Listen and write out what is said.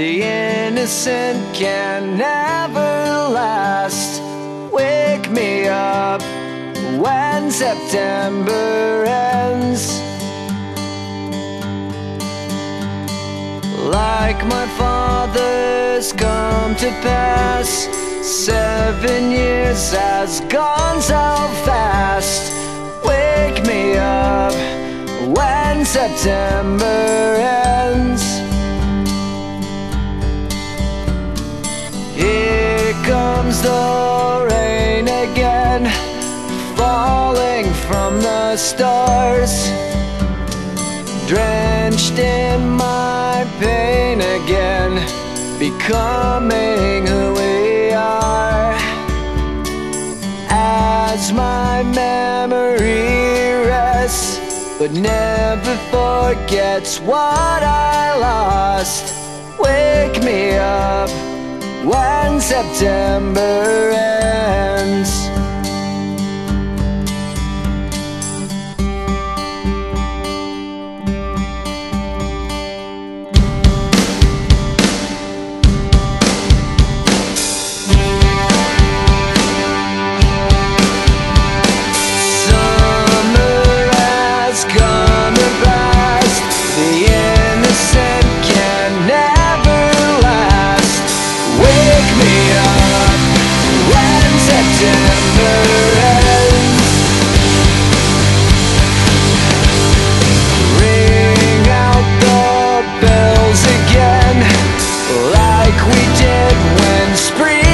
The innocent can never last. Wake me up when September ends. Like my father's come to pass, 7 years has gone so fast. Wake me up when September ends. Here comes the rain again, falling from the stars, drenched in my pain again, becoming who we are. As my memory rests, but never forgets what I lost. Wake me up when September ends. Ring out the bells again, like we did when spring